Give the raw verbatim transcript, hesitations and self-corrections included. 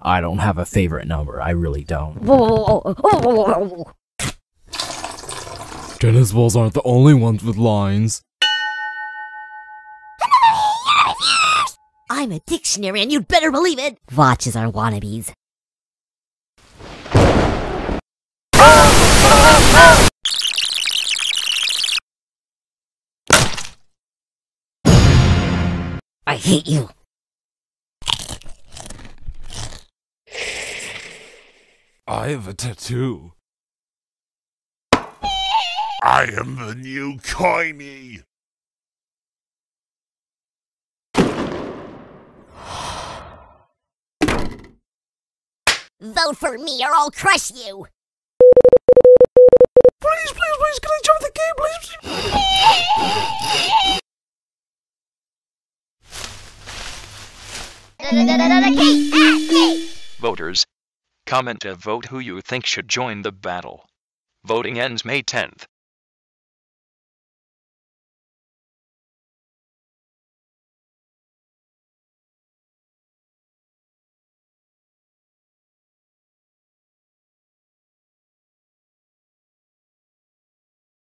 I don't have a favorite number. I really don't. Tennis balls aren't the only ones with lines. I'm a dictionary and you'd better believe it! Watches are wannabes. I hate you. I have a tattoo. I am the new Coiny! Vote for me or I'll crush you! Please, please, please, can I jump the game, please? Voters, comment to vote who you think should join the battle. Voting ends May tenth.